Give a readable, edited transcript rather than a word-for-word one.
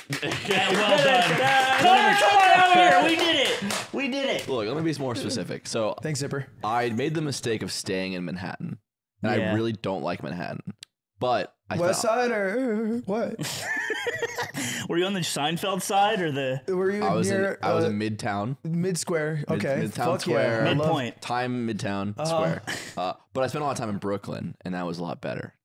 Yeah, well done. Connor, come on out here. We did it. We did it. Look, let me be more specific. So Thanks, Zipper. I made the mistake of staying in Manhattan, and I really don't like Manhattan. But I West Side or what? Were you on the Seinfeld side or the? Were you I was near? I was in Midtown. Mid Square. Okay. Midtown Fuck Square. Yeah. Midpoint. Midtown Square. But I spent a lot of time in Brooklyn, and that was a lot better.